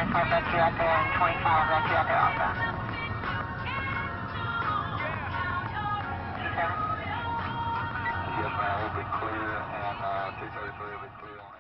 car rescue out there and 25 rescue out there also. T7? Yes, ma'am, we'll be clear, and 233 will be clear on